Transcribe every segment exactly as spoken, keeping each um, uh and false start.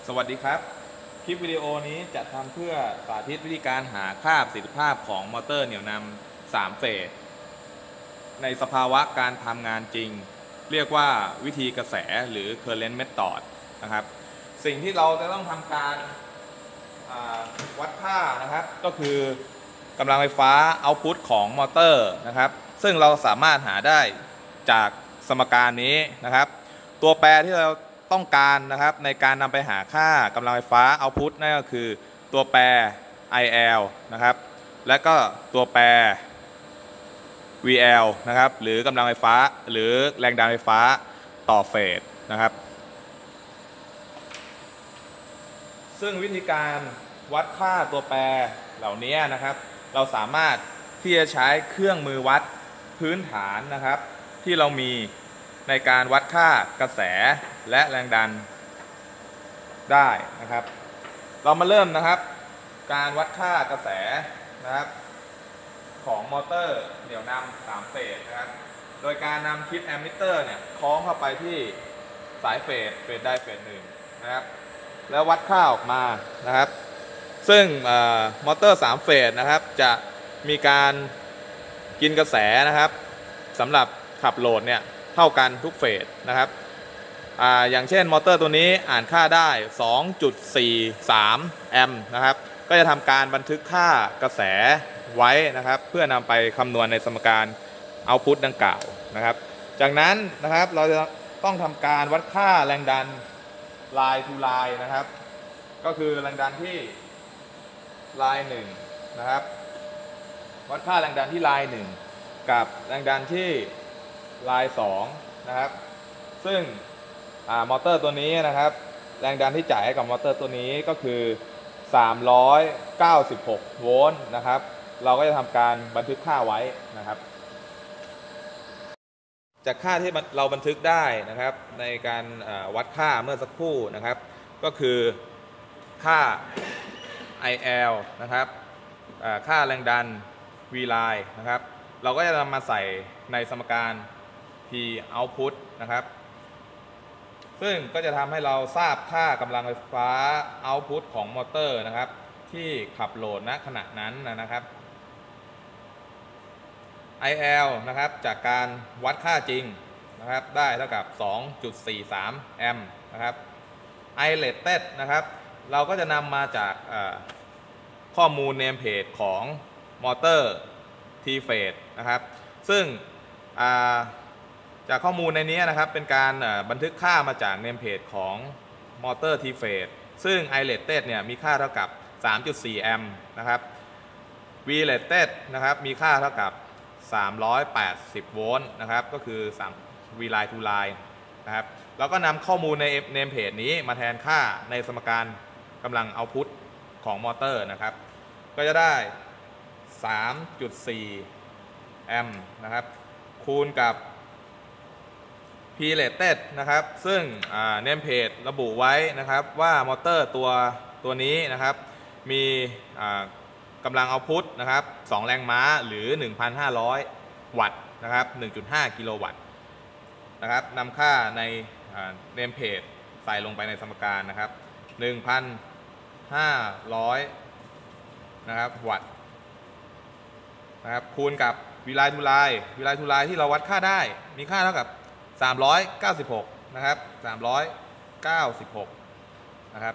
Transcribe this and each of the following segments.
สวัสดีครับคลิปวิดีโอนี้จะทำเพื่อสาธิตวิธีการหาค่าประสิทธิภาพของมอเตอร์เหนี่ยวนำสามเฟสในสภาวะการทำงานจริงเรียกว่าวิธีกระแสหรือ current method นะครับสิ่งที่เราจะต้องทำการวัดค่านะครับก็คือกำลังไฟฟ้าเอาต์พุตของมอเตอร์นะครับซึ่งเราสามารถหาได้จากสมการนี้นะครับตัวแปรที่เราต้องการนะครับในการนำไปหาค่ากำลังไฟฟ้าเอาต์พุตนั่นก็คือตัวแปร ไอ แอล นะครับและก็ตัวแปร วี แอล นะครับหรือกำลังไฟฟ้าหรือแรงดันไฟฟ้าต่อเฟสนะครับซึ่งวิธีการวัดค่าตัวแปรเหล่านี้นะครับเราสามารถที่จะใช้เครื่องมือวัดพื้นฐานนะครับที่เรามีในการวัดค่ากระแสและแรงดันได้นะครับเรามาเริ่มนะครับการวัดค่ากระแสนะครับของมอเตอร์เหนี่ยวนำสามเฟสนะครับโดยการนำชิปแอมมิเตอร์เนี่ยคล้องเข้าไปที่สายเฟสเฟสใดเฟสหนึ่งนะครับแล้ววัดค่าออกมานะครับซึ่งมอเตอร์สามเฟสนะครับจะมีการกินกระแสนะครับสำหรับขับโหลดเนี่ยเท่ากันทุกเฟสนะครับ อ, อย่างเช่นมอเตอร์ตัวนี้อ่านค่าได้ สองจุดสี่สาม แอมป์นะครับก็จะทำการบันทึกค่ากระแสไว้นะครับเพื่อนำไปคำนวณในสมการเอาต์พุตดังกล่าวนะครับจากนั้นนะครับเราจะต้องทำการวัดค่าแรงดันไลน์ทูไลน์นะครับก็คือแรงดันที่ไลน์หนึ่งนะครับวัดค่าแรงดันที่ไลน์หนึ่งกับแรงดันที่ไลน์สองนะครับซึ่งมอเตอร์ตัวนี้นะครับแรงดันที่จ่ายให้กับมอเตอร์ตัวนี้ก็คือสามร้อยเก้าสิบหกโวลต์นะครับเราก็จะทำการบันทึกค่าไว้นะครับจากค่าที่เราบันทึกได้นะครับในการวัดค่าเมื่อสักครู่นะครับก็คือค่า ไอ แอล นะครับค่าแรงดัน V line นะครับเราก็จะนำมาใส่ในสมการ P output นะครับซึ่งก็จะทำให้เราทราบค่ากำลังไฟฟ้า output ของมอเตอร์นะครับที่ขับโหลดณขณะนั้นนะครับ ไอ แอล นะครับจากการวัดค่าจริงนะครับได้เท่ากับ สองจุดสี่สาม แอมป์นะครับ I-rated นะครับเราก็จะนำมาจากข้อมูลเนมเพจของมอเตอร์ T-phase นะครับซึ่งจากข้อมูลในนี้นะครับเป็นการบันทึกค่ามาจากเนมเพจของมอเตอร์ T-phase ซึ่ง I-rated เนี่ยมีค่าเท่ากับ สามจุดสี่ แอมป์นะครับ V-rated นะครับมีค่าเท่ากับสามร้อยแปดสิบโวลต์นะครับก็คือ3 V line to line นะครับแล้วก็นำข้อมูลในเนมเพจนี้มาแทนค่าในสมการกำลังเอาต์พุตของมอเตอร์นะครับก็จะได้ สามจุดสี่ แอมป์นะครับคูณกับ P rated นะครับซึ่งเนมเพจระบุไว้นะครับว่ามอเตอร์ตัวตัวนี้นะครับมีกำลังเอาต์พุตนะครับสองแรงม้าหรือ หนึ่งพันห้าร้อย วัตต์นะครับ หนึ่งจุดห้า กิโลวัตต์นะครับนำค่าในเนมเพจใส่ลงไปในสมการนะครับ หนึ่งพันห้าร้อย นะครับวัตต์นะครับคูณกับวิไลทูไลวิไลทูไลที่เราวัดค่าได้มีค่าเท่ากับสามร้อยเก้าสิบหกนะครับสามร้อยเก้าสิบหกนะครับ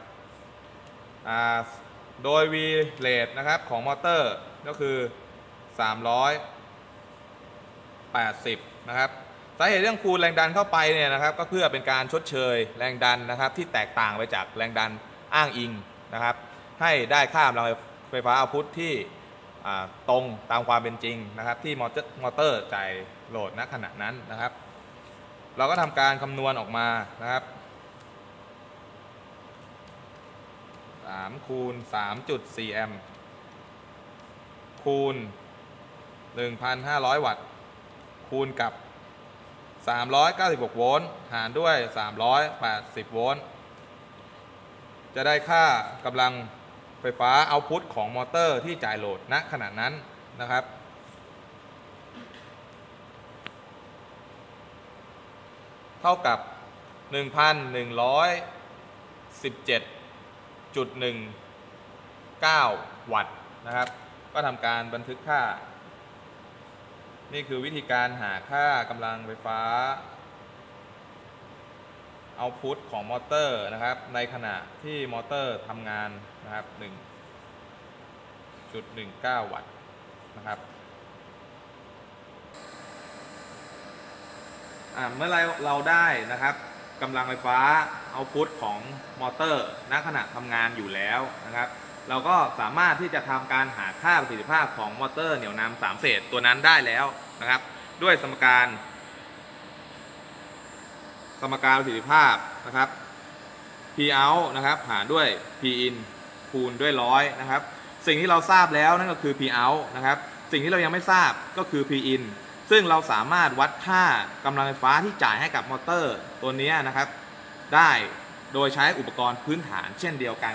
โดย V rate นะครับของมอเตอร์ก็คือสามร้อยแปดสิบนะครับสาเหตุเรื่องคูณแรงดันเข้าไปเนี่ยนะครับก็เพื่อเป็นการชดเชยแรงดันนะครับที่แตกต่างไปจากแรงดันอ้างอิงนะครับให้ได้ค่ากำลังไฟฟ้าเอาต์พุตที่ตรงตามความเป็นจริงนะครับที่มอเตอร์มอเตอร์จ่ายโหลดณขณะนั้นนะครับเราก็ทำการคำนวณออกมานะครับสามคูณ สามจุดสี่ แอมป์คูณ หนึ่งพันห้าร้อย วัตต์คูณกับสามร้อยเก้าสิบหกโวลต์หารด้วยสามร้อยแปดสิบโวลต์จะได้ค่ากำลังไฟฟ้าเอาต์พุตของมอเตอร์ที่จ่ายโหลดณขณะนั้นนะครับเท่ากับ หนึ่งพันหนึ่งร้อยสิบเจ็ดจุดหนึ่งเก้า วัตต์นะครับก็ทำการบันทึกค่านี่คือวิธีการหาค่ากำลังไฟฟ้าเอาท์พุตของมอเตอร์นะครับในขณะที่มอเตอร์ทำงานนะครับ หนึ่งจุดหนึ่งเก้า วัตต์นะครับเมื่อไรเราได้นะครับกำลังไฟฟ้าเอาท์พุตของมอเตอร์ณขณะทำงานอยู่แล้วนะครับเราก็สามารถที่จะทำการหาค่าประสิทธิภาพของมอเตอร์เหนี่ยวนำสามเฟสตัวนั้นได้แล้วนะครับด้วยสมการสมการประสิทธิภาพนะครับ P out นะครับหารด้วย P in คูณด้วยร้อยนะครับสิ่งที่เราทราบแล้วนั่นก็คือ P out นะครับสิ่งที่เรายังไม่ทราบก็คือ P in ซึ่งเราสามารถวัดค่ากำลังไฟฟ้าที่จ่ายให้กับมอเตอร์ตัวนี้นะครับได้โดยใช้อุปกรณ์พื้นฐานเช่นเดียวกัน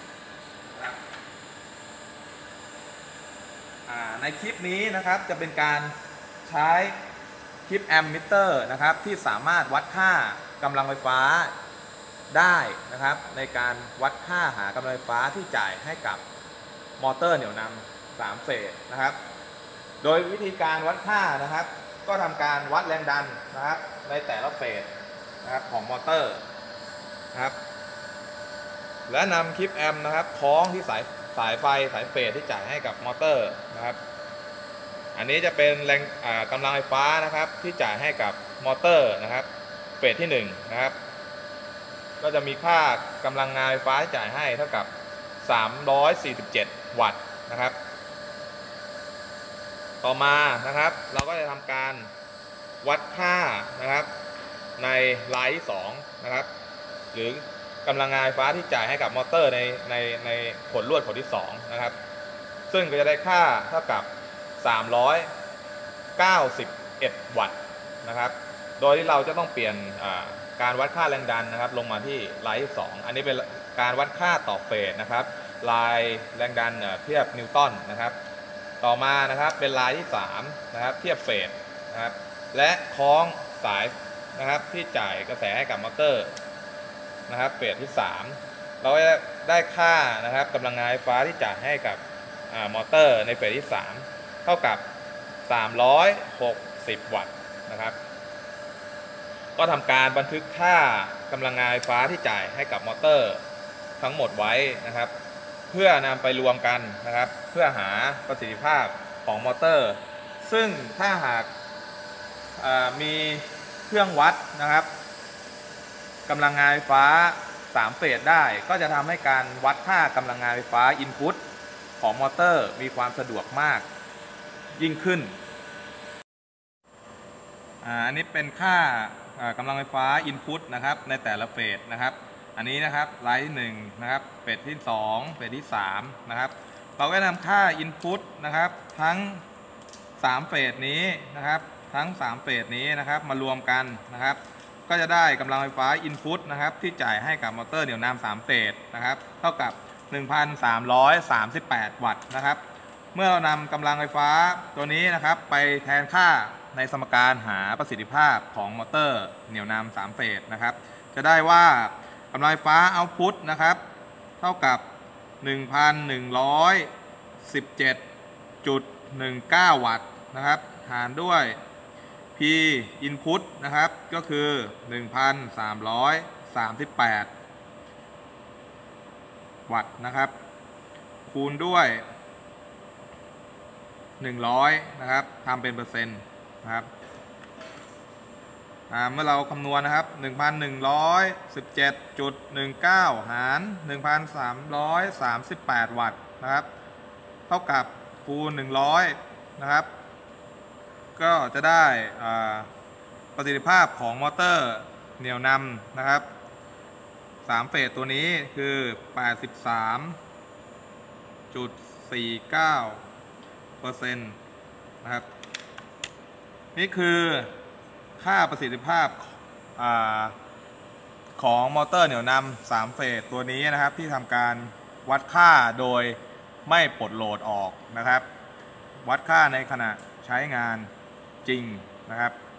ในคลิปนี้นะครับจะเป็นการใช้คลิปแอมมิเตอร์นะครับที่สามารถวัดค่ากำลังไฟฟ้าได้นะครับในการวัดค่าหากำลังไฟฟ้าที่จ่ายให้กับมอเตอร์เหนี่ยวนำสามเฟสนะครับโดยวิธีการวัดค่านะครับก็ทำการวัดแรงดันนะครับในแต่ละเฟสนะครับของมอเตอร์นะครับและนำคลิปแอมนะครับคล้องที่สายสายไฟสายเฟสที่จ่ายให้กับมอเตอร์นะครับอันนี้จะเป็นแรงกำลังไฟฟ้านะครับที่จ่ายให้กับมอเตอร์นะครับเฟสที่หนึ่งนะครับก็จะมีค่ากำลังงานไฟฟ้าที่จ่ายให้เท่ากับสามร้อยสี่สิบเจ็ดวัตต์นะครับต่อมานะครับเราก็จะทำการวัดค่านะครับในลายที่สองนะครับหรือกำลังงานไฟฟ้าที่จ่ายให้กับมอเตอร์ในในในผลลวดผลที่สองนะครับซึ่งก็จะได้ค่าเท่ากับสามร้อยเก้าสิบเอ็ดวัตต์นะครับโดยที่เราจะต้องเปลี่ยนการวัดค่าแรงดันนะครับลงมาที่ลายที่สองอันนี้เป็นการวัดค่าต่อเฟสนะครับลายแรงดันเทียบนิวตันนะครับต่อมานะครับเป็นลายที่สามนะครับเทียบเฟสนะครับและคล้องสายนะครับที่จ่ายกระแสให้กับมอเตอร์นะครับเฟสที่สามเราจะได้ค่านะครับกำลังงานไฟฟ้าที่จ่ายให้กับมอเตอร์ในเฟสที่สามเท่ากับสามร้อยหกสิบวัตต์นะครับก็ทำการบันทึกค่ากำลังงานไฟฟ้าที่จ่ายให้กับมอเตอร์ทั้งหมดไว้นะครับเพื่อนำไปรวมกันนะครับเพื่อหาประสิทธิภาพของมอเตอร์ซึ่งถ้าหากมีเครื่องวัดนะครับกำลังงานไฟฟ้าสามเฟสได้ก็จะทำให้การวัดค่ากำลังงานไฟฟ้าอินพุตของมอเตอร์มีความสะดวกมากยิ่งขึ้นอันนี้เป็นค่ากำลังไฟฟ้าอินพุตนะครับในแต่ละเฟสนะครับอันนี้นะครับไลน์ที่หนึ่งนะครับเฟสที่สองเฟสที่สามนะครับเราก็นำค่าอินพุตนะครับทั้งสามเฟสนี้นะครับทั้งสามเฟสนี้นะครับมารวมกันนะครับก็จะได้กำลังไฟฟ้าอินพุตนะครับที่จ่ายให้กับมอเตอร์เหนี่ยวนำสามเฟสนะครับเท่ากับ หนึ่งพันสามร้อยสามสิบแปด วัตต์นะครับเมื่อเรานำกำลังไฟฟ้าตัวนี้นะครับไปแทนค่าในสมการหาประสิทธิภาพของมอเตอร์เหนี่ยวนำสามเฟสนะครับจะได้ว่ากำลังไฟฟ้าเอาท์พุตนะครับเท่ากับ หนึ่งพันหนึ่งร้อยสิบเจ็ดจุดหนึ่งเก้า วัตต์นะครับหารด้วย P input นะครับก็คือ หนึ่งพันสามร้อยสามสิบแปด วัตต์นะครับคูณด้วยหนึ่งร้อยนะครับทำเป็นเปอร์เซ็นต์นะครับเมื่อเราคำนวณนะครับ หนึ่งพันหนึ่งร้อยสิบเจ็ดจุดหนึ่งเก้า หาร หนึ่งพันสามร้อยสามสิบแปด วัตต์นะครับเท่ากับคูณหนึ่งร้อยนะครับก็จะได้ประสิทธิภาพของมอเตอร์เหนี่ยวนำนะครับสามเฟสตัวนี้คือ แปดสิบสามจุดสี่เก้าเปอร์เซ็นต์ นะครับนี่คือค่าประสิทธิภาพของมอเตอร์เหนี่ยวนำสามเฟสตัวนี้นะครับที่ทำการวัดค่าโดยไม่ปลดโหลดออกนะครับวัดค่าในขณะใช้งานจริงนะครับ